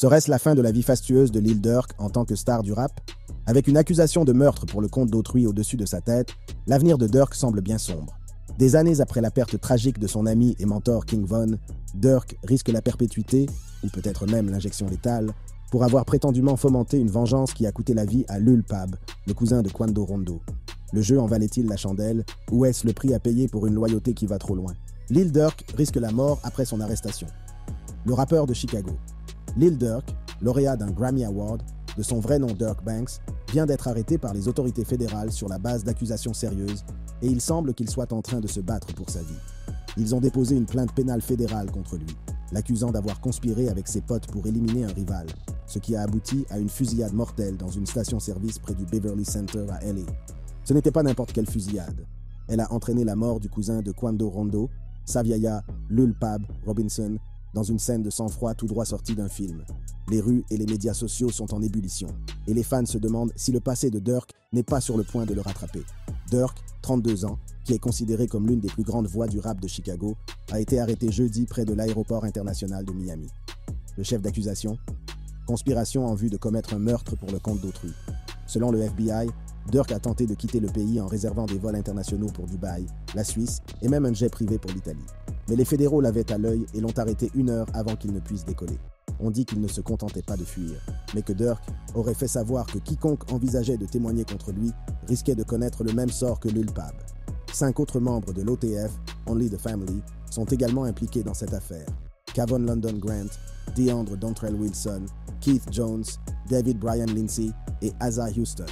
Serait-ce la fin de la vie fastueuse de Lil Durk en tant que star du rap? Avec une accusation de meurtre pour le compte d'autrui au-dessus de sa tête, l'avenir de Durk semble bien sombre. Des années après la perte tragique de son ami et mentor King Von, Durk risque la perpétuité, ou peut-être même l'injection létale, pour avoir prétendument fomenté une vengeance qui a coûté la vie à Lil Pab, le cousin de Quando Rondo. Le jeu en valait-il la chandelle, ou est-ce le prix à payer pour une loyauté qui va trop loin? Lil Durk risque la mort après son arrestation. Le rappeur de Chicago. Lil Durk, lauréat d'un Grammy Award, de son vrai nom Durk Banks, vient d'être arrêté par les autorités fédérales sur la base d'accusations sérieuses et il semble qu'il soit en train de se battre pour sa vie. Ils ont déposé une plainte pénale fédérale contre lui, l'accusant d'avoir conspiré avec ses potes pour éliminer un rival, ce qui a abouti à une fusillade mortelle dans une station-service près du Beverly Center à LA. Ce n'était pas n'importe quelle fusillade. Elle a entraîné la mort du cousin de Quando Rondo, Saviaya Lil Pab Robinson, dans une scène de sang-froid tout droit sortie d'un film. Les rues et les médias sociaux sont en ébullition, et les fans se demandent si le passé de Durk n'est pas sur le point de le rattraper. Durk, 32 ans, qui est considéré comme l'une des plus grandes voix du rap de Chicago, a été arrêté jeudi près de l'aéroport international de Miami. Le chef d'accusation? Conspiration en vue de commettre un meurtre pour le compte d'autrui. Selon le FBI, Durk a tenté de quitter le pays en réservant des vols internationaux pour Dubaï, la Suisse et même un jet privé pour l'Italie. Mais les fédéraux l'avaient à l'œil et l'ont arrêté 1 heure avant qu'il ne puisse décoller. On dit qu'il ne se contentait pas de fuir, mais que Durk aurait fait savoir que quiconque envisageait de témoigner contre lui risquait de connaître le même sort que Lil Pab. 5 autres membres de l'OTF, Only the Family, sont également impliqués dans cette affaire. Kavon London Grant, DeAndre Dontrell Wilson, Keith Jones, David Brian Lindsay et Asa Houston.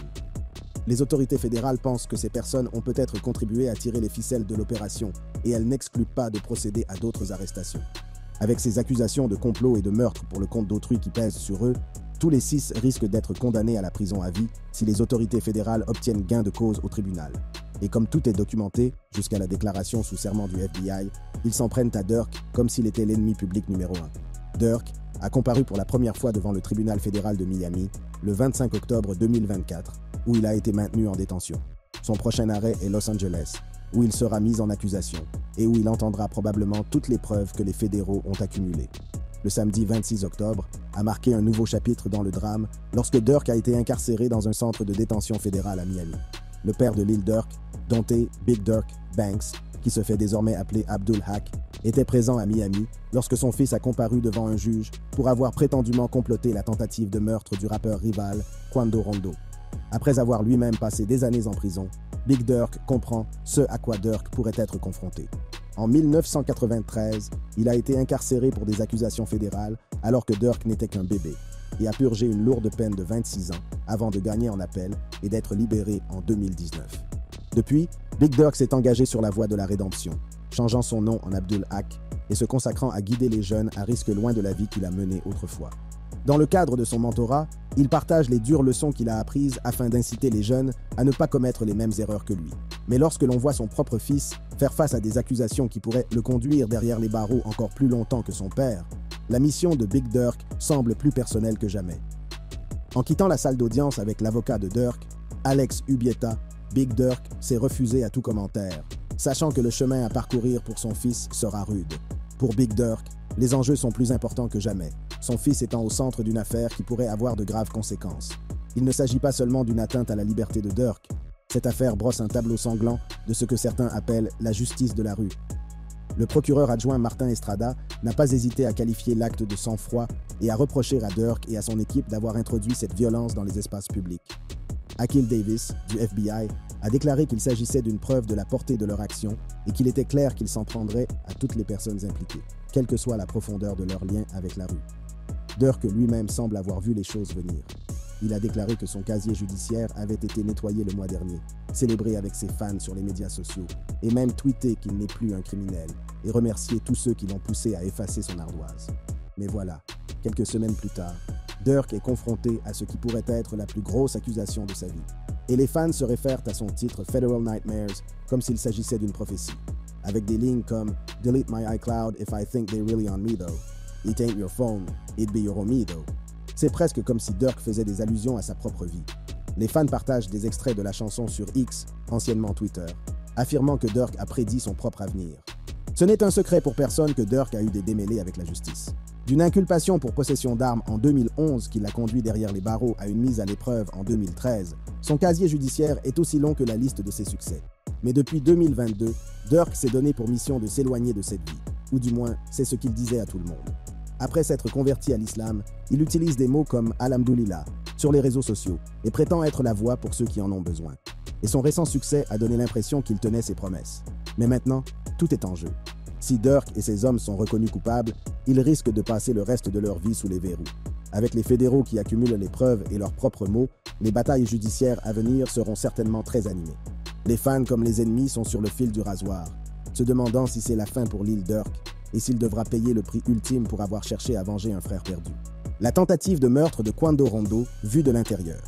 Les autorités fédérales pensent que ces personnes ont peut-être contribué à tirer les ficelles de l'opération et elles n'excluent pas de procéder à d'autres arrestations. Avec ces accusations de complot et de meurtre pour le compte d'autrui qui pèsent sur eux, tous les 6 risquent d'être condamnés à la prison à vie si les autorités fédérales obtiennent gain de cause au tribunal. Et comme tout est documenté, jusqu'à la déclaration sous serment du FBI, ils s'en prennent à Durk comme s'il était l'ennemi public numéro 1. Durk a comparu pour la première fois devant le tribunal fédéral de Miami le 25 octobre 2024, où il a été maintenu en détention. Son prochain arrêt est Los Angeles, où il sera mis en accusation et où il entendra probablement toutes les preuves que les fédéraux ont accumulées. Le samedi 26 octobre a marqué un nouveau chapitre dans le drame lorsque Durk a été incarcéré dans un centre de détention fédéral à Miami. Le père de Lil Durk, Dante Big Durk Banks, qui se fait désormais appeler Abdul Haq, était présent à Miami lorsque son fils a comparu devant un juge pour avoir prétendument comploté la tentative de meurtre du rappeur rival Quando Rondo. Après avoir lui-même passé des années en prison, Big Durk comprend ce à quoi Durk pourrait être confronté. En 1993, il a été incarcéré pour des accusations fédérales alors que Durk n'était qu'un bébé et a purgé une lourde peine de 26 ans avant de gagner en appel et d'être libéré en 2019. Depuis, Big Durk s'est engagé sur la voie de la rédemption, changeant son nom en Abdul Haq et se consacrant à guider les jeunes à risque loin de la vie qu'il a menée autrefois. Dans le cadre de son mentorat, il partage les dures leçons qu'il a apprises afin d'inciter les jeunes à ne pas commettre les mêmes erreurs que lui. Mais lorsque l'on voit son propre fils faire face à des accusations qui pourraient le conduire derrière les barreaux encore plus longtemps que son père, la mission de Big Durk semble plus personnelle que jamais. En quittant la salle d'audience avec l'avocat de Durk, Alex Ubieta, Big Durk s'est refusé à tout commentaire, sachant que le chemin à parcourir pour son fils sera rude. Pour Big Durk, les enjeux sont plus importants que jamais, son fils étant au centre d'une affaire qui pourrait avoir de graves conséquences. Il ne s'agit pas seulement d'une atteinte à la liberté de Durk. Cette affaire brosse un tableau sanglant de ce que certains appellent la justice de la rue. Le procureur adjoint Martin Estrada n'a pas hésité à qualifier l'acte de sang-froid et à reprocher à Durk et à son équipe d'avoir introduit cette violence dans les espaces publics. Akil Davis, du FBI, a déclaré qu'il s'agissait d'une preuve de la portée de leur action et qu'il était clair qu'ils s'en prendraient à toutes les personnes impliquées, quelle que soit la profondeur de leur lien avec la rue. Durk lui-même semble avoir vu les choses venir. Il a déclaré que son casier judiciaire avait été nettoyé le mois dernier, célébré avec ses fans sur les médias sociaux, et même tweeté qu'il n'est plus un criminel, et remercié tous ceux qui l'ont poussé à effacer son ardoise. Mais voilà, quelques semaines plus tard, Durk est confronté à ce qui pourrait être la plus grosse accusation de sa vie. Et les fans se réfèrent à son titre Federal Nightmares comme s'il s'agissait d'une prophétie, avec des lignes comme « Delete my iCloud if I think they're really on me though. It ain't your phone, it'd be your homie though. » C'est presque comme si Durk faisait des allusions à sa propre vie. Les fans partagent des extraits de la chanson sur X, anciennement Twitter, affirmant que Durk a prédit son propre avenir. Ce n'est un secret pour personne que Durk a eu des démêlés avec la justice. D'une inculpation pour possession d'armes en 2011 qui l'a conduit derrière les barreaux à une mise à l'épreuve en 2013, son casier judiciaire est aussi long que la liste de ses succès. Mais depuis 2022, Durk s'est donné pour mission de s'éloigner de cette vie, ou du moins, c'est ce qu'il disait à tout le monde. Après s'être converti à l'islam, il utilise des mots comme « Alhamdoulilah » sur les réseaux sociaux et prétend être la voix pour ceux qui en ont besoin. Et son récent succès a donné l'impression qu'il tenait ses promesses. Mais maintenant, tout est en jeu. Si Durk et ses hommes sont reconnus coupables, ils risquent de passer le reste de leur vie sous les verrous. Avec les fédéraux qui accumulent les preuves et leurs propres mots, les batailles judiciaires à venir seront certainement très animées. Les fans comme les ennemis sont sur le fil du rasoir, se demandant si c'est la fin pour l'île Durk et s'il devra payer le prix ultime pour avoir cherché à venger un frère perdu. La tentative de meurtre de Quando Rondo vue de l'intérieur.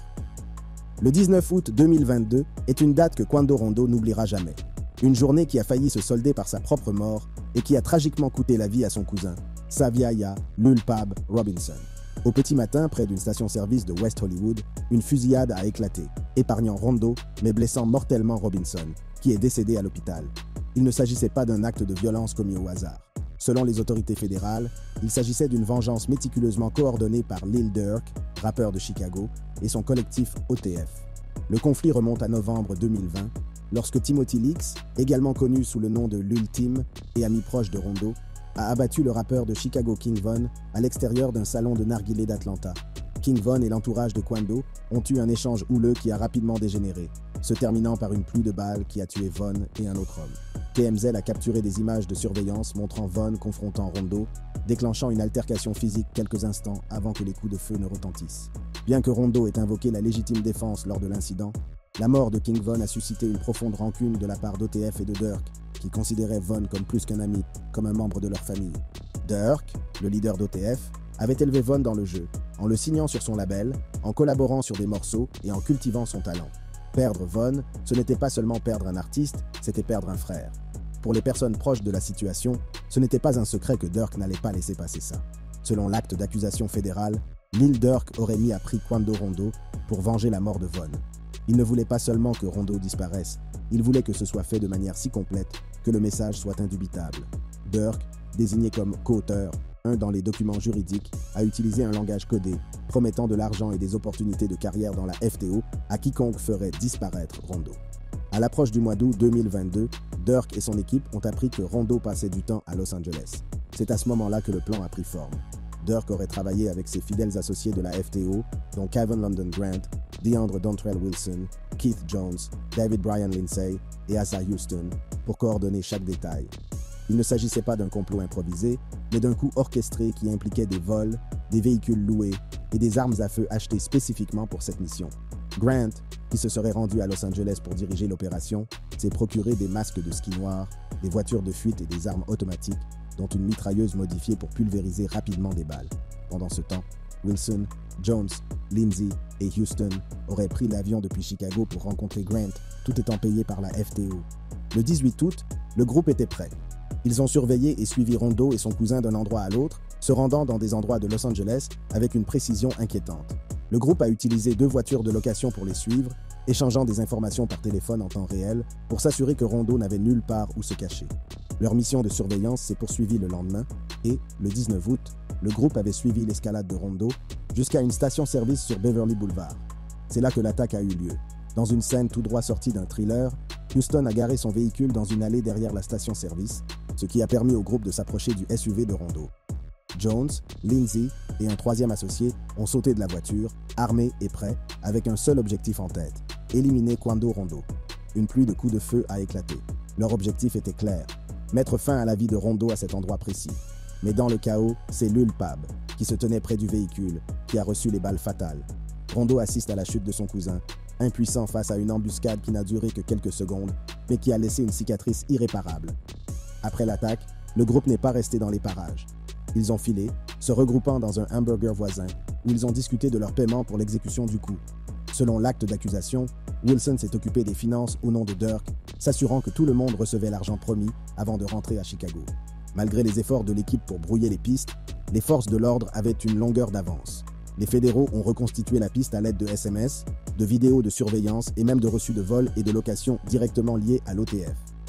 Le 19 août 2022 est une date que Quando Rondo n'oubliera jamais. Une journée qui a failli se solder par sa propre mort et qui a tragiquement coûté la vie à son cousin, Saviaya Lulpab Robinson. Au petit matin, près d'une station-service de West Hollywood, une fusillade a éclaté, épargnant Rondo, mais blessant mortellement Robinson, qui est décédé à l'hôpital. Il ne s'agissait pas d'un acte de violence commis au hasard. Selon les autorités fédérales, il s'agissait d'une vengeance méticuleusement coordonnée par Lil Durk, rappeur de Chicago, et son collectif OTF. Le conflit remonte à novembre 2020, lorsque Timothy Leaks, également connu sous le nom de Lul Tim et ami proche de Rondo, a abattu le rappeur de Chicago King Von à l'extérieur d'un salon de narguilé d'Atlanta. King Von et l'entourage de Quando ont eu un échange houleux qui a rapidement dégénéré, se terminant par une pluie de balles qui a tué Von et un autre homme. TMZ a capturé des images de surveillance montrant Von confrontant Rondo, déclenchant une altercation physique quelques instants avant que les coups de feu ne retentissent. Bien que Rondo ait invoqué la légitime défense lors de l'incident, la mort de King Von a suscité une profonde rancune de la part d'OTF et de Durk, qui considéraient Von comme plus qu'un ami, comme un membre de leur famille. Durk, le leader d'OTF, avait élevé Von dans le jeu, en le signant sur son label, en collaborant sur des morceaux et en cultivant son talent. Perdre Von, ce n'était pas seulement perdre un artiste, c'était perdre un frère. Pour les personnes proches de la situation, ce n'était pas un secret que Durk n'allait pas laisser passer ça. Selon l'acte d'accusation fédérale, Lil Durk aurait mis à prix Quando Rondo pour venger la mort de Von. Il ne voulait pas seulement que Rondo disparaisse, il voulait que ce soit fait de manière si complète que le message soit indubitable. Durk, désigné comme co-auteur, dans les documents juridiques, a utilisé un langage codé, promettant de l'argent et des opportunités de carrière dans la FTO à quiconque ferait disparaître Rondo. À l'approche du mois d'août 2022, Durk et son équipe ont appris que Rondo passait du temps à Los Angeles. C'est à ce moment-là que le plan a pris forme. Durk aurait travaillé avec ses fidèles associés de la FTO, dont Kevin London Grant, DeAndre Dontrell Wilson, Keith Jones, David Brian Lindsay et Asa Houston, pour coordonner chaque détail. Il ne s'agissait pas d'un complot improvisé, mais d'un coup orchestré qui impliquait des vols, des véhicules loués et des armes à feu achetées spécifiquement pour cette mission. Grant, qui se serait rendu à Los Angeles pour diriger l'opération, s'est procuré des masques de ski noirs, des voitures de fuite et des armes automatiques, dont une mitrailleuse modifiée pour pulvériser rapidement des balles. Pendant ce temps, Wilson, Jones, Lindsay et Houston auraient pris l'avion depuis Chicago pour rencontrer Grant, tout étant payé par la FTO. Le 18 août, le groupe était prêt. Ils ont surveillé et suivi Rondo et son cousin d'un endroit à l'autre, se rendant dans des endroits de Los Angeles avec une précision inquiétante. Le groupe a utilisé 2 voitures de location pour les suivre, échangeant des informations par téléphone en temps réel pour s'assurer que Rondo n'avait nulle part où se cacher. Leur mission de surveillance s'est poursuivie le lendemain et, le 19 août, le groupe avait suivi l'escalade de Rondo jusqu'à une station-service sur Beverly Boulevard. C'est là que l'attaque a eu lieu. Dans une scène tout droit sortie d'un thriller, Houston a garé son véhicule dans une allée derrière la station-service, ce qui a permis au groupe de s'approcher du SUV de Rondo. Jones, Lindsay et un troisième associé ont sauté de la voiture, armés et prêts, avec un seul objectif en tête, éliminer Quando Rondo. Une pluie de coups de feu a éclaté. Leur objectif était clair, mettre fin à la vie de Rondo à cet endroit précis. Mais dans le chaos, c'est Lulpab, qui se tenait près du véhicule, qui a reçu les balles fatales. Rondo assiste à la chute de son cousin, impuissant face à une embuscade qui n'a duré que quelques secondes, mais qui a laissé une cicatrice irréparable. Après l'attaque, le groupe n'est pas resté dans les parages. Ils ont filé, se regroupant dans un hamburger voisin, où ils ont discuté de leur paiement pour l'exécution du coup. Selon l'acte d'accusation, Wilson s'est occupé des finances au nom de Durk, s'assurant que tout le monde recevait l'argent promis avant de rentrer à Chicago. Malgré les efforts de l'équipe pour brouiller les pistes, les forces de l'ordre avaient une longueur d'avance. Les fédéraux ont reconstitué la piste à l'aide de SMS, de vidéos de surveillance et même de reçus de vol et de location directement liés à l'OTF.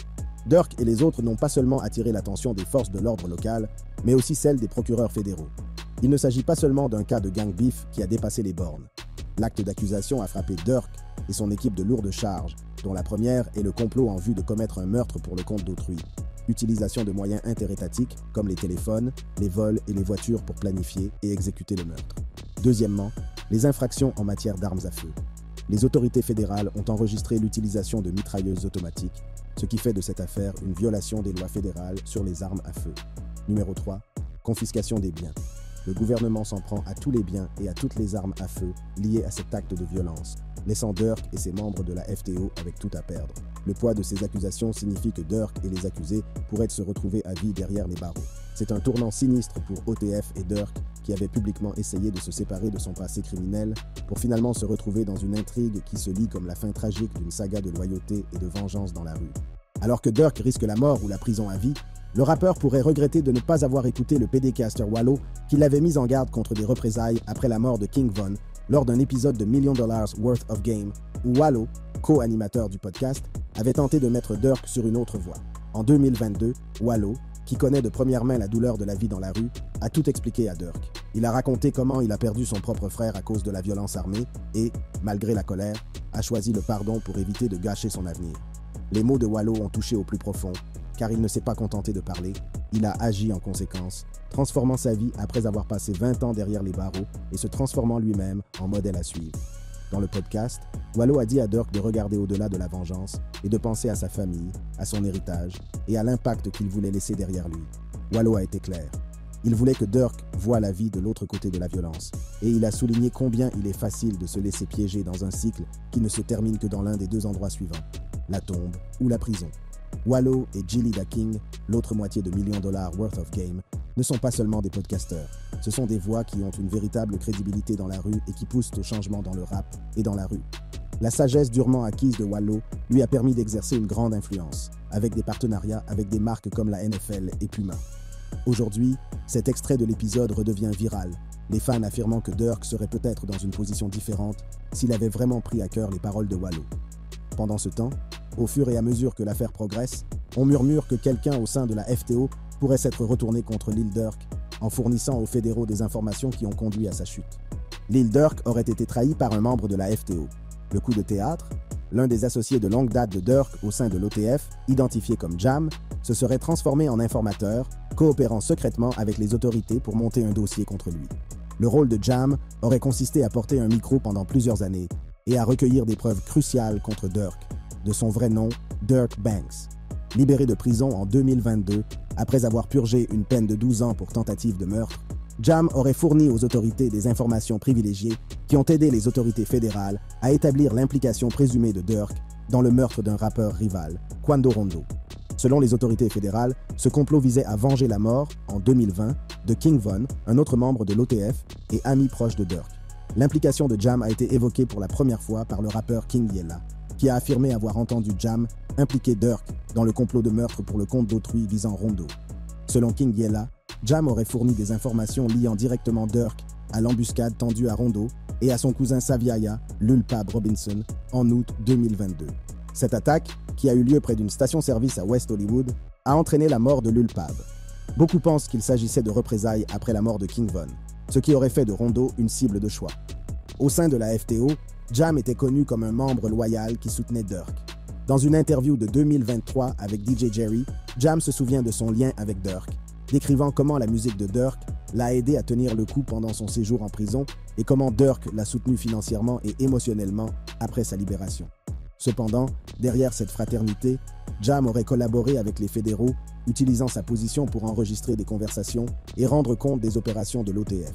Durk et les autres n'ont pas seulement attiré l'attention des forces de l'ordre locales, mais aussi celle des procureurs fédéraux. Il ne s'agit pas seulement d'un cas de gang beef qui a dépassé les bornes. L'acte d'accusation a frappé Durk et son équipe de lourdes charges, dont la première est le complot en vue de commettre un meurtre pour le compte d'autrui. Utilisation de moyens interétatiques comme les téléphones, les vols et les voitures pour planifier et exécuter le meurtre. Deuxièmement, les infractions en matière d'armes à feu. Les autorités fédérales ont enregistré l'utilisation de mitrailleuses automatiques, ce qui fait de cette affaire une violation des lois fédérales sur les armes à feu. Numéro 3. Confiscation des biens. Le gouvernement s'en prend à tous les biens et à toutes les armes à feu liées à cet acte de violence, laissant Durk et ses membres de la FTO avec tout à perdre. Le poids de ces accusations signifie que Durk et les accusés pourraient se retrouver à vie derrière les barreaux. C'est un tournant sinistre pour OTF et Durk, qui avait publiquement essayé de se séparer de son passé criminel pour finalement se retrouver dans une intrigue qui se lit comme la fin tragique d'une saga de loyauté et de vengeance dans la rue. Alors que Durk risque la mort ou la prison à vie, le rappeur pourrait regretter de ne pas avoir écouté le PDcaster Wallo qui l'avait mis en garde contre des représailles après la mort de King Von lors d'un épisode de $1 Million Worth of Game où Wallo, co-animateur du podcast, avait tenté de mettre Durk sur une autre voie. En 2022, Wallo, qui connaît de première main la douleur de la vie dans la rue, a tout expliqué à Durk. Il a raconté comment il a perdu son propre frère à cause de la violence armée et, malgré la colère, a choisi le pardon pour éviter de gâcher son avenir. Les mots de Wallo ont touché au plus profond, car il ne s'est pas contenté de parler, il a agi en conséquence, transformant sa vie après avoir passé 20 ans derrière les barreaux et se transformant lui-même en modèle à suivre. Dans le podcast, Wallo a dit à Durk de regarder au-delà de la vengeance et de penser à sa famille, à son héritage et à l'impact qu'il voulait laisser derrière lui. Wallo a été clair. Il voulait que Durk voie la vie de l'autre côté de la violence et il a souligné combien il est facile de se laisser piéger dans un cycle qui ne se termine que dans l'un des deux endroits suivants, la tombe ou la prison. Wallo et Jilly Da King, l'autre moitié de $1 Million Worth of Game, ne sont pas seulement des podcasteurs. Ce sont des voix qui ont une véritable crédibilité dans la rue et qui poussent au changement dans le rap et dans la rue. La sagesse durement acquise de Wallo lui a permis d'exercer une grande influence, avec des partenariats avec des marques comme la NFL et Puma. Aujourd'hui, cet extrait de l'épisode redevient viral, les fans affirmant que Durk serait peut-être dans une position différente s'il avait vraiment pris à cœur les paroles de Wallo. Pendant ce temps, au fur et à mesure que l'affaire progresse, on murmure que quelqu'un au sein de la FTO pourrait s'être retourné contre Lil Durk en fournissant aux fédéraux des informations qui ont conduit à sa chute. Lil Durk aurait été trahi par un membre de la FTO. Le coup de théâtre, l'un des associés de longue date de Durk au sein de l'OTF, identifié comme Jam, se serait transformé en informateur, coopérant secrètement avec les autorités pour monter un dossier contre lui. Le rôle de Jam aurait consisté à porter un micro pendant plusieurs années et à recueillir des preuves cruciales contre Durk, de son vrai nom, Durk Banks. Libéré de prison en 2022, après avoir purgé une peine de 12 ans pour tentative de meurtre, Jam aurait fourni aux autorités des informations privilégiées qui ont aidé les autorités fédérales à établir l'implication présumée de Durk dans le meurtre d'un rappeur rival, Quando Rondo. Selon les autorités fédérales, ce complot visait à venger la mort, en 2020, de King Von, un autre membre de l'OTF et ami proche de Durk. L'implication de Jam a été évoquée pour la première fois par le rappeur King Yella, qui a affirmé avoir entendu Jam impliquer Durk dans le complot de meurtre pour le compte d'autrui visant Rondo. Selon King Yella, Jam aurait fourni des informations liant directement Durk à l'embuscade tendue à Rondo et à son cousin Saviaya, Lul Pab Robinson, en août 2022. Cette attaque, qui a eu lieu près d'une station-service à West Hollywood, a entraîné la mort de Lul Pab. Beaucoup pensent qu'il s'agissait de représailles après la mort de King Von, ce qui aurait fait de Rondo une cible de choix. Au sein de la FTO, Jam était connu comme un membre loyal qui soutenait Durk. Dans une interview de 2023 avec DJ Jerry, Jam se souvient de son lien avec Durk, décrivant comment la musique de Durk l'a aidé à tenir le coup pendant son séjour en prison et comment Durk l'a soutenu financièrement et émotionnellement après sa libération. Cependant, derrière cette fraternité, Jam aurait collaboré avec les fédéraux, utilisant sa position pour enregistrer des conversations et rendre compte des opérations de l'OTF.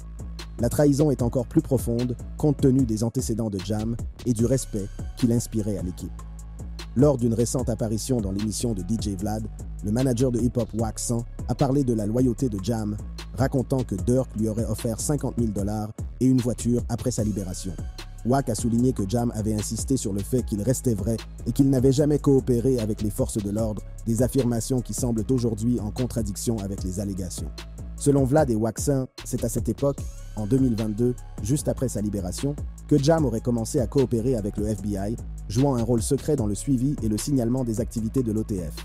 La trahison est encore plus profonde compte tenu des antécédents de Jam et du respect qu'il inspirait à l'équipe. Lors d'une récente apparition dans l'émission de DJ Vlad, le manager de hip-hop Wack 100 a parlé de la loyauté de Jam, racontant que Durk lui aurait offert $50 000 et une voiture après sa libération. Wack a souligné que Jam avait insisté sur le fait qu'il restait vrai et qu'il n'avait jamais coopéré avec les forces de l'ordre, des affirmations qui semblent aujourd'hui en contradiction avec les allégations. Selon Vlad et Wack 100, c'est à cette époque, en 2022, juste après sa libération, que Jam aurait commencé à coopérer avec le FBI, jouant un rôle secret dans le suivi et le signalement des activités de l'OTF.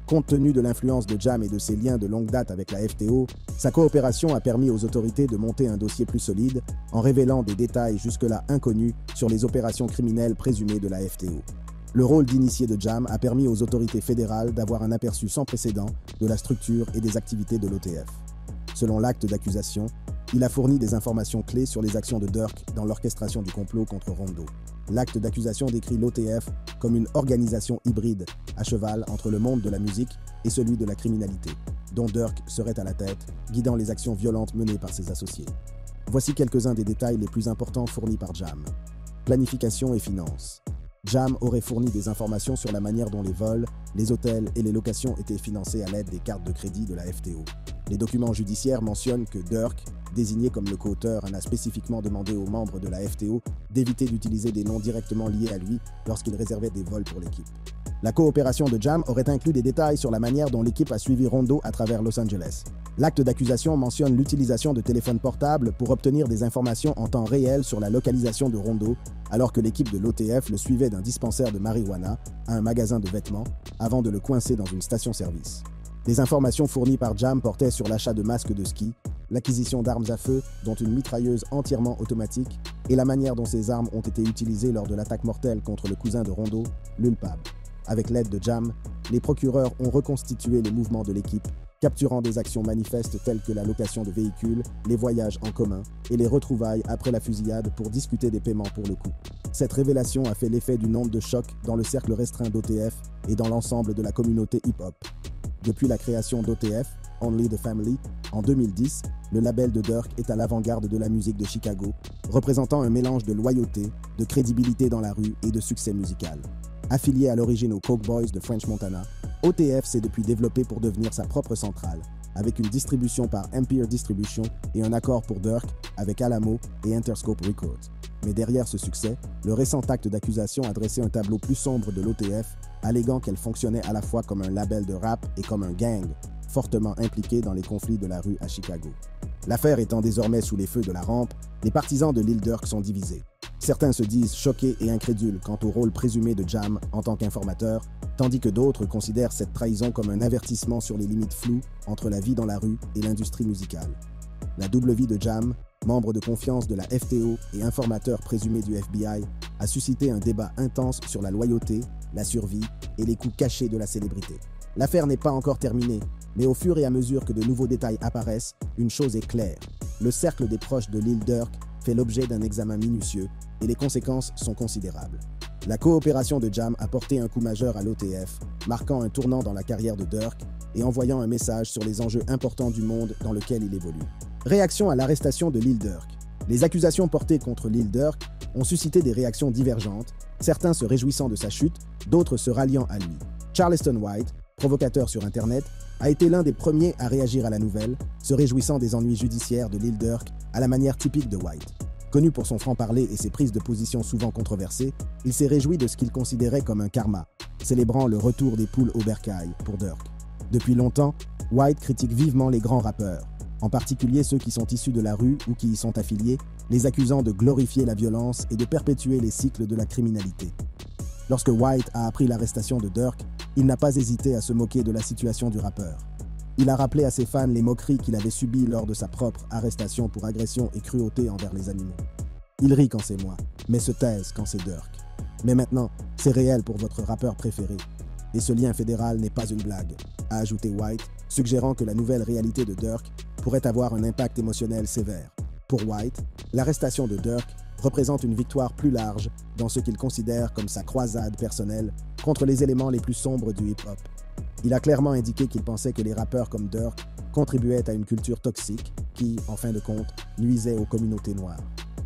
Compte tenu de l'influence de Jam et de ses liens de longue date avec la FTO, sa coopération a permis aux autorités de monter un dossier plus solide en révélant des détails jusque-là inconnus sur les opérations criminelles présumées de la FTO. Le rôle d'initié de Jam a permis aux autorités fédérales d'avoir un aperçu sans précédent de la structure et des activités de l'OTF. Selon l'acte d'accusation, il a fourni des informations clés sur les actions de Durk dans l'orchestration du complot contre Rondo. L'acte d'accusation décrit l'OTF comme une organisation hybride, à cheval entre le monde de la musique et celui de la criminalité, dont Durk serait à la tête, guidant les actions violentes menées par ses associés. Voici quelques-uns des détails les plus importants fournis par Jam. Planification et finances. Jam aurait fourni des informations sur la manière dont les vols, les hôtels et les locations étaient financés à l'aide des cartes de crédit de la FTO. Les documents judiciaires mentionnent que Durk, désigné comme le co-auteur, en a spécifiquement demandé aux membres de la FTO d'éviter d'utiliser des noms directement liés à lui lorsqu'il réservait des vols pour l'équipe. La coopération de Jam aurait inclus des détails sur la manière dont l'équipe a suivi Rondo à travers Los Angeles. L'acte d'accusation mentionne l'utilisation de téléphones portables pour obtenir des informations en temps réel sur la localisation de Rondo, alors que l'équipe de l'OTF le suivait d'un dispensaire de marijuana à un magasin de vêtements avant de le coincer dans une station-service. Les informations fournies par Jam portaient sur l'achat de masques de ski, l'acquisition d'armes à feu, dont une mitrailleuse entièrement automatique, et la manière dont ces armes ont été utilisées lors de l'attaque mortelle contre le cousin de Rondo, Lulpab. Avec l'aide de Jam, les procureurs ont reconstitué les mouvements de l'équipe, capturant des actions manifestes telles que la location de véhicules, les voyages en commun et les retrouvailles après la fusillade pour discuter des paiements pour le coup. Cette révélation a fait l'effet d'une onde de choc dans le cercle restreint d'OTF et dans l'ensemble de la communauté hip-hop. Depuis la création d'OTF, Only the Family, en 2010, le label de Durk est à l'avant-garde de la musique de Chicago, représentant un mélange de loyauté, de crédibilité dans la rue et de succès musical. Affilié à l'origine aux Coke Boys de French Montana, OTF s'est depuis développé pour devenir sa propre centrale, avec une distribution par Empire Distribution et un accord pour Durk avec Alamo et Interscope Records. Mais derrière ce succès, le récent acte d'accusation a dressé un tableau plus sombre de l'OTF, alléguant qu'elle fonctionnait à la fois comme un label de rap et comme un gang, fortement impliqué dans les conflits de la rue à Chicago. L'affaire étant désormais sous les feux de la rampe, les partisans de Lil Durk sont divisés. Certains se disent choqués et incrédules quant au rôle présumé de Jam en tant qu'informateur, tandis que d'autres considèrent cette trahison comme un avertissement sur les limites floues entre la vie dans la rue et l'industrie musicale. La double vie de Jam, membre de confiance de la FTO et informateur présumé du FBI, a suscité un débat intense sur la loyauté, la survie et les coups cachés de la célébrité. L'affaire n'est pas encore terminée, mais au fur et à mesure que de nouveaux détails apparaissent, une chose est claire. Le cercle des proches de Lil Durk fait l'objet d'un examen minutieux et les conséquences sont considérables. La coopération de Jam a porté un coup majeur à l'OTF, marquant un tournant dans la carrière de Durk et envoyant un message sur les enjeux importants du monde dans lequel il évolue. Réaction à l'arrestation de Lil Durk. Les accusations portées contre Lil Durk ont suscité des réactions divergentes, certains se réjouissant de sa chute, d'autres se ralliant à lui. Charleston White, provocateur sur Internet, a été l'un des premiers à réagir à la nouvelle, se réjouissant des ennuis judiciaires de Lil Durk à la manière typique de White. Connu pour son franc-parler et ses prises de position souvent controversées, il s'est réjoui de ce qu'il considérait comme un karma, célébrant le retour des poules au bercail pour Durk. Depuis longtemps, White critique vivement les grands rappeurs, en particulier ceux qui sont issus de la rue ou qui y sont affiliés, les accusant de glorifier la violence et de perpétuer les cycles de la criminalité. Lorsque White a appris l'arrestation de Durk, il n'a pas hésité à se moquer de la situation du rappeur. Il a rappelé à ses fans les moqueries qu'il avait subies lors de sa propre arrestation pour agression et cruauté envers les animaux. Il rit quand c'est moi, mais se taise quand c'est Durk. Mais maintenant, c'est réel pour votre rappeur préféré. Et ce lien fédéral n'est pas une blague, a ajouté White, suggérant que la nouvelle réalité de Durk pourrait avoir un impact émotionnel sévère. Pour White, l'arrestation de Durk représente une victoire plus large dans ce qu'il considère comme sa croisade personnelle contre les éléments les plus sombres du hip-hop. Il a clairement indiqué qu'il pensait que les rappeurs comme Durk contribuaient à une culture toxique qui, en fin de compte, nuisait aux communautés noires.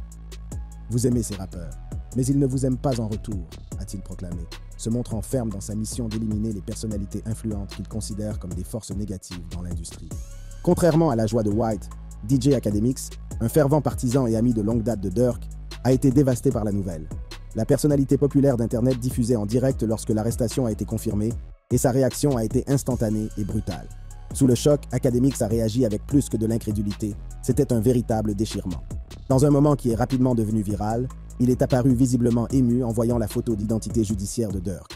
Vous aimez ces rappeurs, mais ils ne vous aiment pas en retour, a-t-il proclamé, se montrant ferme dans sa mission d'éliminer les personnalités influentes qu'il considère comme des forces négatives dans l'industrie. Contrairement à la joie de White, DJ Academics, un fervent partisan et ami de longue date de Durk, a été dévasté par la nouvelle. La personnalité populaire d'Internet diffusait en direct lorsque l'arrestation a été confirmée et sa réaction a été instantanée et brutale. Sous le choc, Academics a réagi avec plus que de l'incrédulité. C'était un véritable déchirement. Dans un moment qui est rapidement devenu viral, il est apparu visiblement ému en voyant la photo d'identité judiciaire de Durk.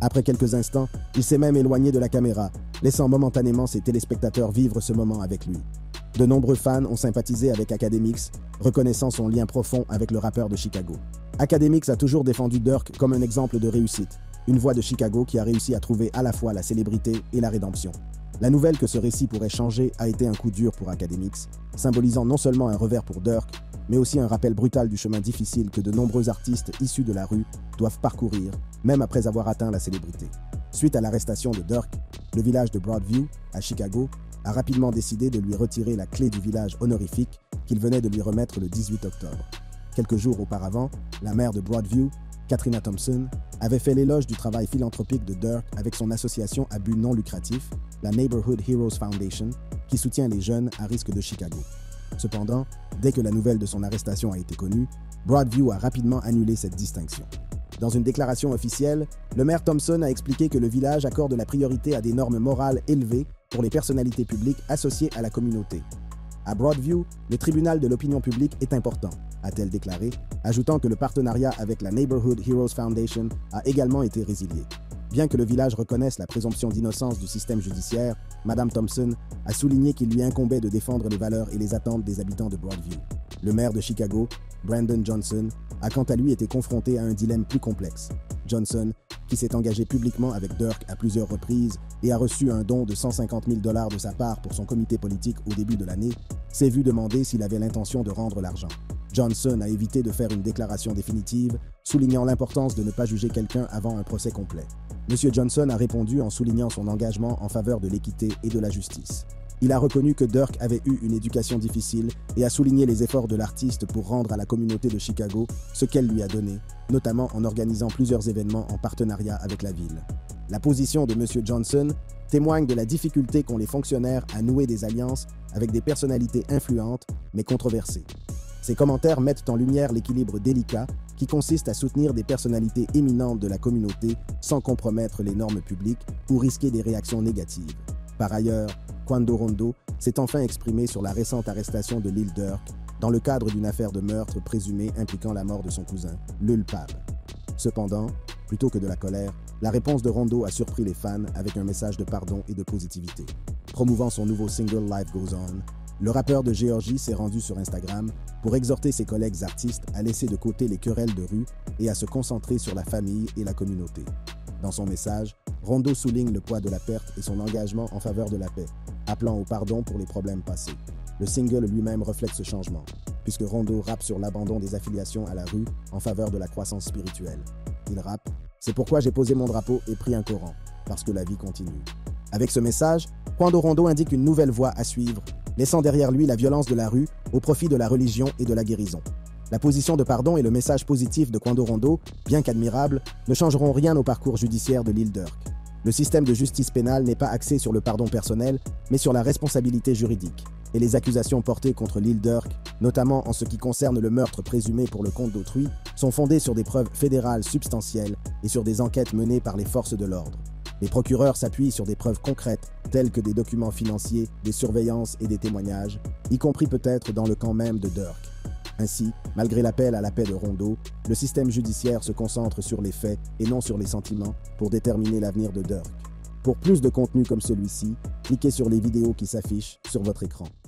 Après quelques instants, il s'est même éloigné de la caméra, laissant momentanément ses téléspectateurs vivre ce moment avec lui. De nombreux fans ont sympathisé avec Akademiks, reconnaissant son lien profond avec le rappeur de Chicago. Akademiks a toujours défendu Durk comme un exemple de réussite, une voix de Chicago qui a réussi à trouver à la fois la célébrité et la rédemption. La nouvelle que ce récit pourrait changer a été un coup dur pour Akademiks, symbolisant non seulement un revers pour Durk, mais aussi un rappel brutal du chemin difficile que de nombreux artistes issus de la rue doivent parcourir, même après avoir atteint la célébrité. Suite à l'arrestation de Durk, le village de Broadview, à Chicago, a rapidement décidé de lui retirer la clé du village honorifique qu'il venait de lui remettre le 18 octobre. Quelques jours auparavant, la maire de Broadview, Katrina Thompson, avait fait l'éloge du travail philanthropique de Durk avec son association à but non lucratif, la Neighborhood Heroes Foundation, qui soutient les jeunes à risque de Chicago. Cependant, dès que la nouvelle de son arrestation a été connue, Broadview a rapidement annulé cette distinction. Dans une déclaration officielle, le maire Thompson a expliqué que le village accorde la priorité à des normes morales élevées pour les personnalités publiques associées à la communauté. À Broadview, le tribunal de l'opinion publique est important, a-t-elle déclaré, ajoutant que le partenariat avec la Neighborhood Heroes Foundation a également été résilié. Bien que le village reconnaisse la présomption d'innocence du système judiciaire, Mme Thompson a souligné qu'il lui incombait de défendre les valeurs et les attentes des habitants de Broadview. Le maire de Chicago, Brandon Johnson, a quant à lui été confronté à un dilemme plus complexe. Johnson, qui s'est engagé publiquement avec Durk à plusieurs reprises et a reçu un don de 150 000 $ de sa part pour son comité politique au début de l'année, s'est vu demander s'il avait l'intention de rendre l'argent. Johnson a évité de faire une déclaration définitive, soulignant l'importance de ne pas juger quelqu'un avant un procès complet. M. Johnson a répondu en soulignant son engagement en faveur de l'équité et de la justice. Il a reconnu que Durk avait eu une éducation difficile et a souligné les efforts de l'artiste pour rendre à la communauté de Chicago ce qu'elle lui a donné, notamment en organisant plusieurs événements en partenariat avec la ville. La position de M. Johnson témoigne de la difficulté qu'ont les fonctionnaires à nouer des alliances avec des personnalités influentes mais controversées. Ces commentaires mettent en lumière l'équilibre délicat qui consiste à soutenir des personnalités éminentes de la communauté sans compromettre les normes publiques ou risquer des réactions négatives. Par ailleurs, Quando Rondo s'est enfin exprimé sur la récente arrestation de Lil Durk dans le cadre d'une affaire de meurtre présumée impliquant la mort de son cousin, Lil Pab. Cependant, plutôt que de la colère, la réponse de Rondo a surpris les fans avec un message de pardon et de positivité. Promouvant son nouveau single Life Goes On, le rappeur de Géorgie s'est rendu sur Instagram pour exhorter ses collègues artistes à laisser de côté les querelles de rue et à se concentrer sur la famille et la communauté. Dans son message, Rondo souligne le poids de la perte et son engagement en faveur de la paix, appelant au pardon pour les problèmes passés. Le single lui-même reflète ce changement, puisque Rondo rappe sur l'abandon des affiliations à la rue en faveur de la croissance spirituelle. Il rappe « C'est pourquoi j'ai posé mon drapeau et pris un Coran, parce que la vie continue ». Avec ce message, Quando Rondo indique une nouvelle voie à suivre, laissant derrière lui la violence de la rue au profit de la religion et de la guérison. La position de pardon et le message positif de Quando Rondo, bien qu'admirables, ne changeront rien au parcours judiciaire de Lil Durk. Le système de justice pénale n'est pas axé sur le pardon personnel, mais sur la responsabilité juridique. Et les accusations portées contre Lil Durk, notamment en ce qui concerne le meurtre présumé pour le compte d'autrui, sont fondées sur des preuves fédérales substantielles et sur des enquêtes menées par les forces de l'ordre. Les procureurs s'appuient sur des preuves concrètes, telles que des documents financiers, des surveillances et des témoignages, y compris peut-être dans le camp même de Durk. Ainsi, malgré l'appel à la paix de Rondo, le système judiciaire se concentre sur les faits et non sur les sentiments pour déterminer l'avenir de Durk. Pour plus de contenu comme celui-ci, cliquez sur les vidéos qui s'affichent sur votre écran.